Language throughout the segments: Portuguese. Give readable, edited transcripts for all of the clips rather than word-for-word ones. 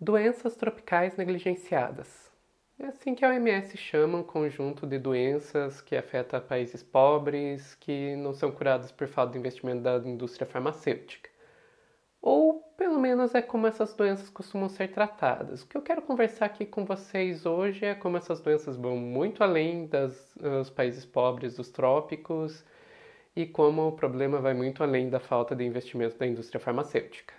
Doenças tropicais negligenciadas. É assim que a OMS chama um conjunto de doenças que afeta países pobres que não são curadas por falta de investimento da indústria farmacêutica. Ou, pelo menos, é como essas doenças costumam ser tratadas. O que eu quero conversar aqui com vocês hoje é como essas doenças vão muito além dos países pobres dos trópicos e como o problema vai muito além da falta de investimento da indústria farmacêutica.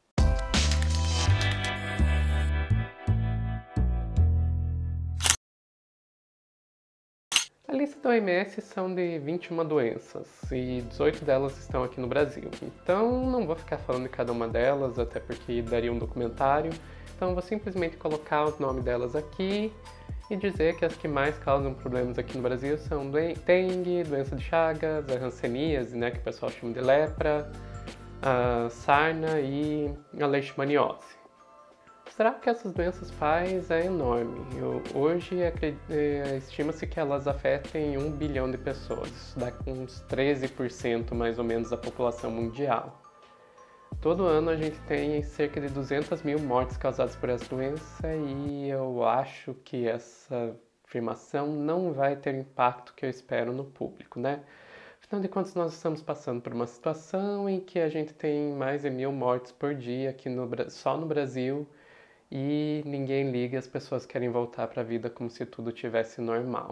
A lista da OMS são de 21 doenças e 18 delas estão aqui no Brasil. Então não vou ficar falando de cada uma delas, até porque daria um documentário. Então vou simplesmente colocar os nomes delas aqui e dizer que as que mais causam problemas aqui no Brasil são dengue, doença de Chagas, a hanseníase, que o pessoal chama de lepra, a sarna e a leishmaniose. O estrago que essas doenças faz é enorme. Hoje estima-se que elas afetem 1 bilhão de pessoas. Isso dá uns 13% mais ou menos da população mundial. Todo ano a gente tem cerca de 200 mil mortes causadas por essa doença e eu acho que essa afirmação não vai ter o impacto que eu espero no público, Afinal de contas, nós estamos passando por uma situação em que a gente tem mais de 1.000 mortes por dia aqui só no Brasil e ninguém liga, as pessoas querem voltar para a vida como se tudo tivesse normal.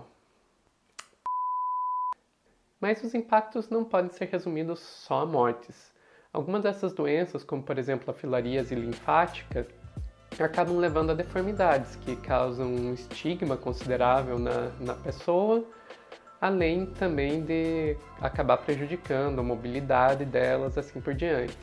Mas os impactos não podem ser resumidos só a mortes. Algumas dessas doenças, como por exemplo a filaríase linfática, acabam levando a deformidades que causam um estigma considerável na pessoa, além também de acabar prejudicando a mobilidade delas, assim por diante.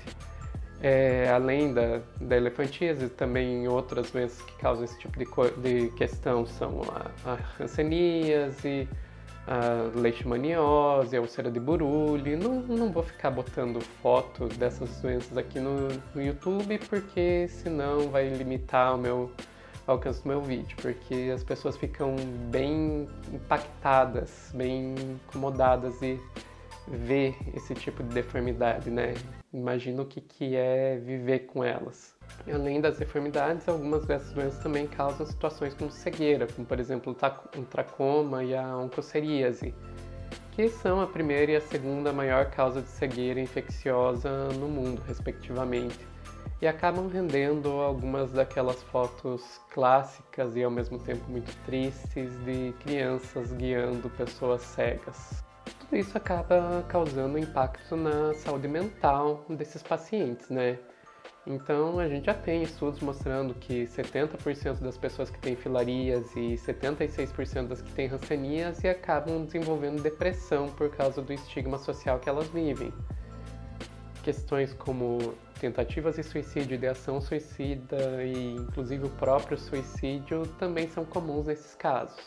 Além da elefantíase, também outras doenças que causam esse tipo de questão são a hanseníase, a leishmaniose, a úlcera de Buruli. Não vou ficar botando foto dessas doenças aqui no YouTube, porque senão vai limitar o alcance do meu vídeo, porque as pessoas ficam bem impactadas, bem incomodadas de ver esse tipo de deformidade, Imagina o que é viver com elas. Além das deformidades, algumas dessas doenças também causam situações como cegueira, como por exemplo o tracoma e a oncoceríase, que são a primeira e a segunda maior causa de cegueira infecciosa no mundo, respectivamente, e acabam rendendo algumas daquelas fotos clássicas e ao mesmo tempo muito tristes de crianças guiando pessoas cegas. Tudo isso acaba causando impacto na saúde mental desses pacientes, Então, a gente já tem estudos mostrando que 70% das pessoas que têm filaríase e 76% das que têm hanseníase acabam desenvolvendo depressão por causa do estigma social que elas vivem. Questões como tentativas de suicídio, ideação suicida e inclusive o próprio suicídio também são comuns nesses casos.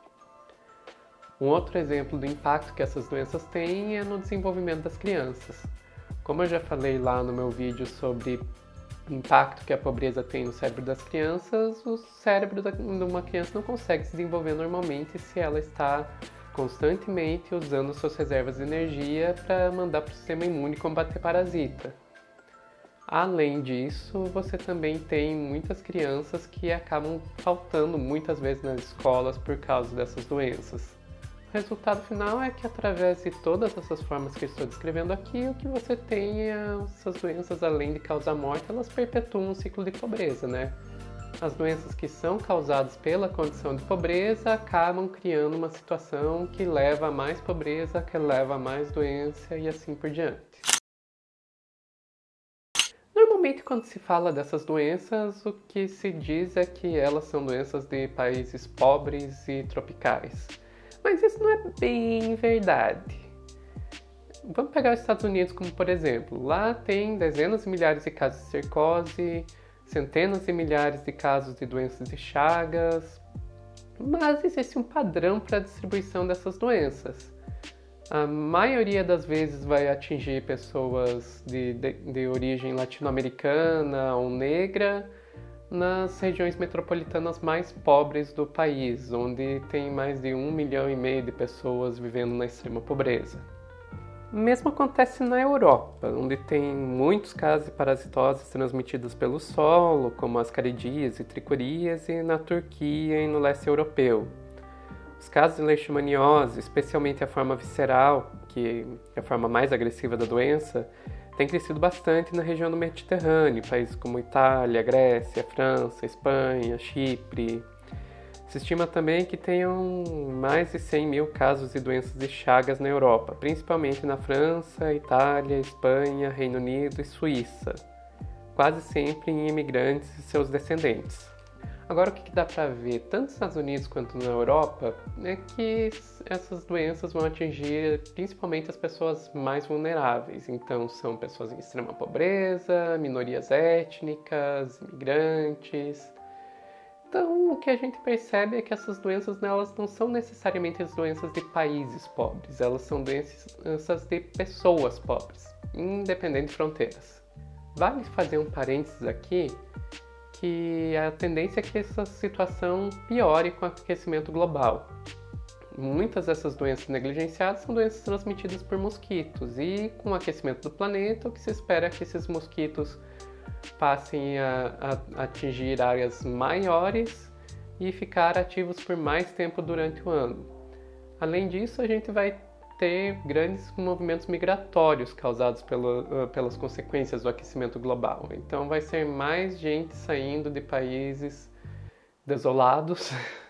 Um outro exemplo do impacto que essas doenças têm é no desenvolvimento das crianças. Como eu já falei lá no meu vídeo sobre o impacto que a pobreza tem no cérebro das crianças, o cérebro de uma criança não consegue se desenvolver normalmente se ela está constantemente usando suas reservas de energia para mandar para o sistema imune combater parasita. Além disso, você também tem muitas crianças que acabam faltando muitas vezes nas escolas por causa dessas doenças. O resultado final é que através de todas essas formas que eu estou descrevendo aqui, o que você tem é essas doenças, além de causar morte, elas perpetuam um ciclo de pobreza, As doenças que são causadas pela condição de pobreza acabam criando uma situação que leva a mais pobreza, que leva a mais doença e assim por diante. Normalmente, quando se fala dessas doenças, o que se diz é que elas são doenças de países pobres e tropicais. Mas isso não é bem verdade. Vamos pegar os Estados Unidos como por exemplo. Lá tem dezenas de milhares de casos de cercose, centenas de milhares de casos de doenças de Chagas, mas existe um padrão para a distribuição dessas doenças. A maioria das vezes vai atingir pessoas de origem latino-americana ou negra, nas regiões metropolitanas mais pobres do país, onde tem mais de 1,5 milhão de pessoas vivendo na extrema pobreza. O mesmo acontece na Europa, onde tem muitos casos de parasitoses transmitidos pelo solo, como as caridias e tricorias, e na Turquia e no leste europeu. Os casos de leishmaniose, especialmente a forma visceral, que é a forma mais agressiva da doença, têm crescido bastante na região do Mediterrâneo, países como Itália, Grécia, França, Espanha, Chipre. Se estima também que tenham mais de 100 mil casos de doenças de Chagas na Europa, principalmente na França, Itália, Espanha, Reino Unido e Suíça, quase sempre em imigrantes e seus descendentes. Agora, o que dá para ver, tanto nos Estados Unidos quanto na Europa, é que essas doenças vão atingir principalmente as pessoas mais vulneráveis. Então, são pessoas em extrema pobreza, minorias étnicas, imigrantes. Então, o que a gente percebe é que essas doenças elas não são necessariamente as doenças de países pobres, elas são doenças de pessoas pobres, independente de fronteiras. Vale fazer um parênteses aqui, que a tendência é que essa situação piore com o aquecimento global. Muitas dessas doenças negligenciadas são doenças transmitidas por mosquitos, e com o aquecimento do planeta, o que se espera é que esses mosquitos passem a atingir áreas maiores e ficar ativos por mais tempo durante o ano. Além disso, a gente vai ter grandes movimentos migratórios causados pelas consequências do aquecimento global. Então vai ser mais gente saindo de países desolados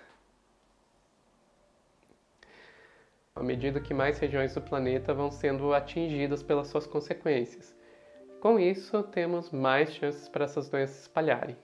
à medida que mais regiões do planeta vão sendo atingidas pelas suas consequências. Com isso, temos mais chances para essas doenças se espalharem.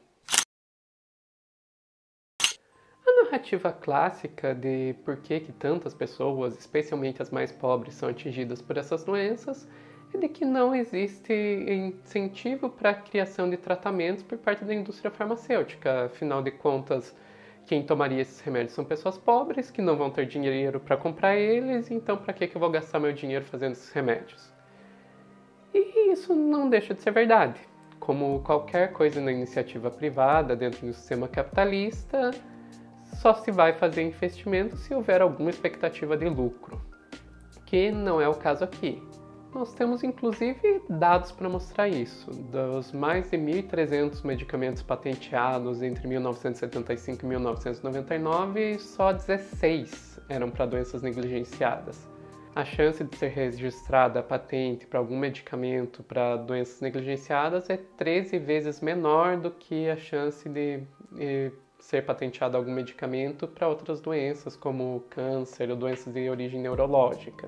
A narrativa clássica de por que tantas pessoas, especialmente as mais pobres, são atingidas por essas doenças é de que não existe incentivo para a criação de tratamentos por parte da indústria farmacêutica. Afinal de contas, quem tomaria esses remédios são pessoas pobres que não vão ter dinheiro para comprar eles, então para que eu vou gastar meu dinheiro fazendo esses remédios? E isso não deixa de ser verdade. Como qualquer coisa na iniciativa privada dentro do sistema capitalista, só se vai fazer investimento se houver alguma expectativa de lucro, que não é o caso aqui. Nós temos inclusive dados para mostrar isso. Dos mais de 1.300 medicamentos patenteados entre 1975 e 1999, só 16 eram para doenças negligenciadas. A chance de ser registrada a patente para algum medicamento para doenças negligenciadas é 13 vezes menor do que a chance de ser patenteado algum medicamento para outras doenças, como câncer ou doenças de origem neurológica.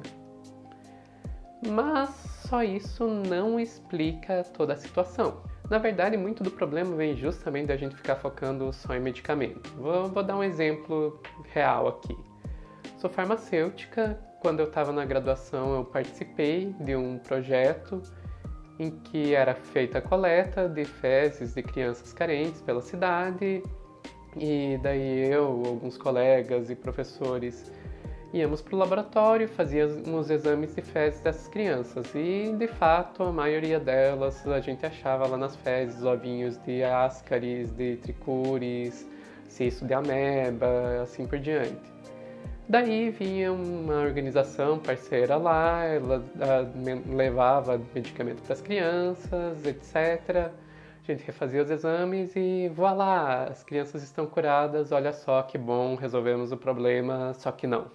Mas só isso não explica toda a situação. Na verdade, muito do problema vem justamente da gente ficar focando só em medicamento. Vou dar um exemplo real aqui. Sou farmacêutica. Quando eu estava na graduação, eu participei de um projeto em que era feita a coleta de fezes de crianças carentes pela cidade, e daí eu, alguns colegas e professores íamos para o laboratório, fazíamos exames de fezes dessas crianças, e de fato a maioria delas a gente achava lá nas fezes ovinhos de ascaris, de tricúris, cisto de ameba, assim por diante. Daí vinha uma organização parceira lá, ela levava medicamento para as crianças, etc. A gente refazia os exames e voilá, as crianças estão curadas, olha só que bom, resolvemos o problema, só que não.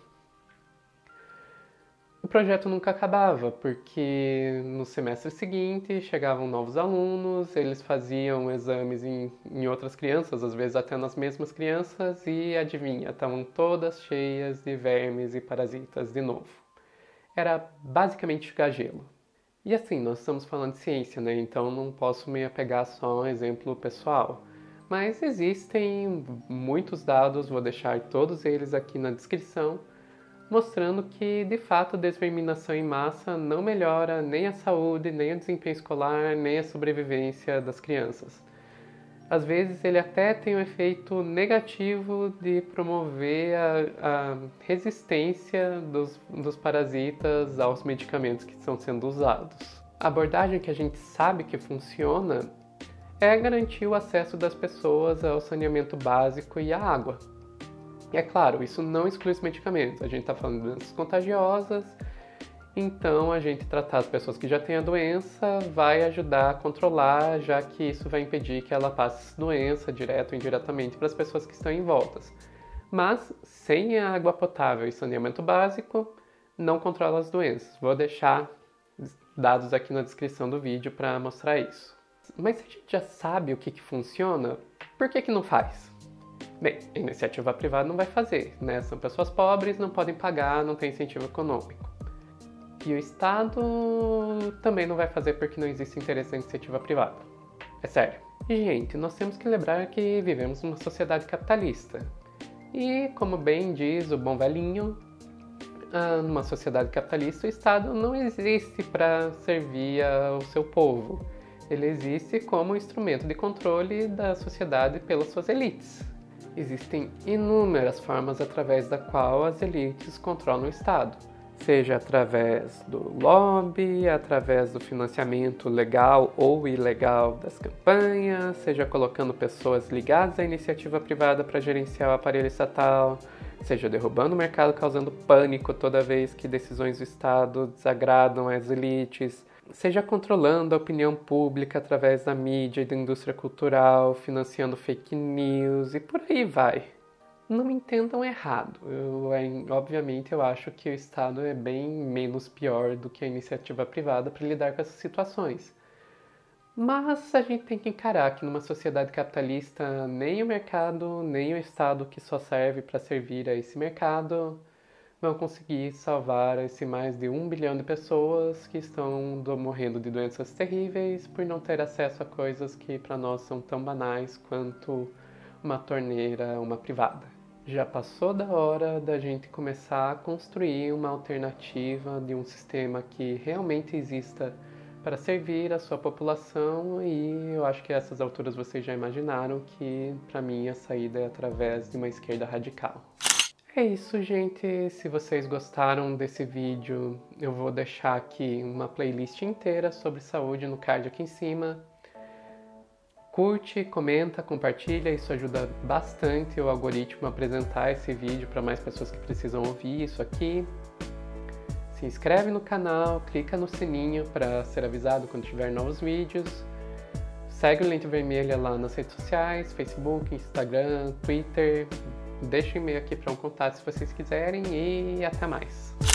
O projeto nunca acabava, porque no semestre seguinte chegavam novos alunos, eles faziam exames em outras crianças, às vezes até nas mesmas crianças, e adivinha, estavam todas cheias de vermes e parasitas de novo. Era basicamente jogar gelo. E assim, nós estamos falando de ciência, né? Então não posso me apegar só a um exemplo pessoal. Mas existem muitos dados, vou deixar todos eles aqui na descrição, mostrando que, de fato, a desverminação em massa não melhora nem a saúde, nem o desempenho escolar, nem a sobrevivência das crianças. Às vezes, ele até tem um efeito negativo de promover a resistência dos parasitas aos medicamentos que estão sendo usados. A abordagem que a gente sabe que funciona é garantir o acesso das pessoas ao saneamento básico e à água. E é claro, isso não exclui os medicamentos. A gente está falando de doenças contagiosas Então, a gente tratar as pessoas que já têm a doença vai ajudar a controlar, já que isso vai impedir que ela passe doença direto ou indiretamente para as pessoas que estão em voltas. Mas, sem a água potável e saneamento básico, não controla as doenças. Vou deixar dados aqui na descrição do vídeo para mostrar isso. Mas se a gente já sabe o que funciona, por que não faz? Bem, a iniciativa privada não vai fazer, né? São pessoas pobres, não podem pagar, não tem incentivo econômico. E o Estado também não vai fazer porque não existe interesse na iniciativa privada. É sério. Gente, nós temos que lembrar que vivemos numa sociedade capitalista. E, como bem diz o bom velhinho, numa sociedade capitalista o Estado não existe para servir ao seu povo. Ele existe como instrumento de controle da sociedade pelas suas elites. Existem inúmeras formas através da qual as elites controlam o Estado. Seja através do lobby, através do financiamento legal ou ilegal das campanhas, seja colocando pessoas ligadas à iniciativa privada para gerenciar o aparelho estatal, seja derrubando o mercado, causando pânico toda vez que decisões do Estado desagradam as elites, seja controlando a opinião pública através da mídia e da indústria cultural, financiando fake news e por aí vai. Não me entendam errado, obviamente eu acho que o Estado é bem menos pior do que a iniciativa privada para lidar com essas situações. Mas a gente tem que encarar que numa sociedade capitalista nem o mercado, nem o Estado que só serve para servir a esse mercado vão conseguir salvar esse mais de 1 bilhão de pessoas que estão morrendo de doenças terríveis por não ter acesso a coisas que para nós são tão banais quanto uma torneira, uma privada. Já passou da hora da gente começar a construir uma alternativa de um sistema que realmente exista para servir a sua população e eu acho que a essas alturas vocês já imaginaram que para mim a saída é através de uma esquerda radical. É isso, gente. Se vocês gostaram desse vídeo, eu vou deixar aqui uma playlist inteira sobre saúde no card aqui em cima. Curte, comenta, compartilha, isso ajuda bastante o algoritmo a apresentar esse vídeo para mais pessoas que precisam ouvir isso aqui. Se inscreve no canal, clica no sininho para ser avisado quando tiver novos vídeos. Segue o Lente Vermelha lá nas redes sociais, Facebook, Instagram, Twitter. Deixa um e-mail aqui para um contato se vocês quiserem e até mais.